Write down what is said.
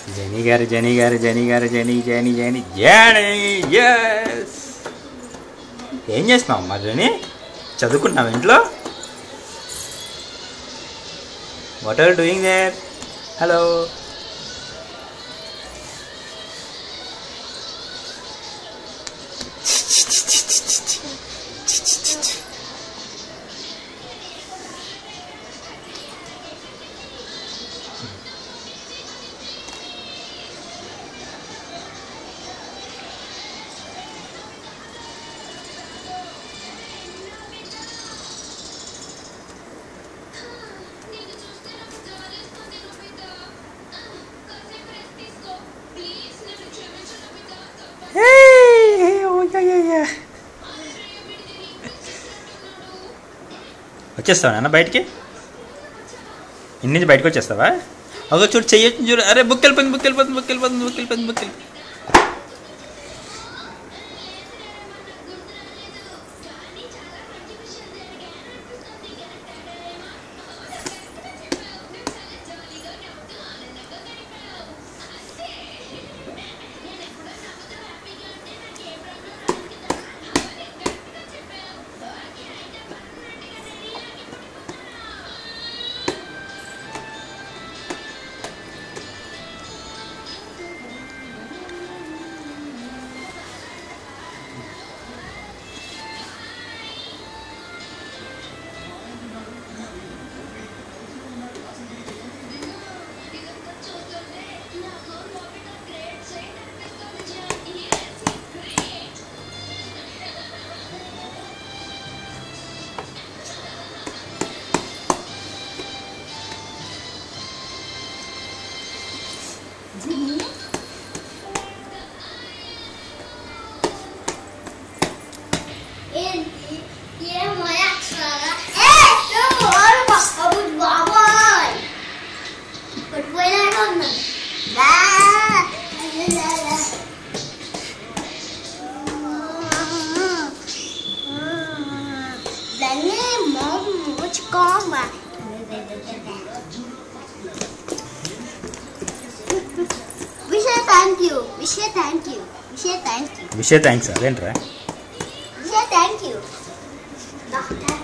జని yes ఏం చేస్తున్నావు అమ్మా జని చదువుకుంటున్నావు ఇంట్లో what are doing there hello వచ్చేస్తావా నాన్న బయటికి ఇన్ని నుంచి బయటకు వచ్చేస్తావా ఒక చూడు చెయ్యొచ్చు చూడు అరే బుక్ వెళ్ళిపోయింది విషయ థ్యాంక్స్ అదేంట్రా విషయ థ్యాంక్ యూ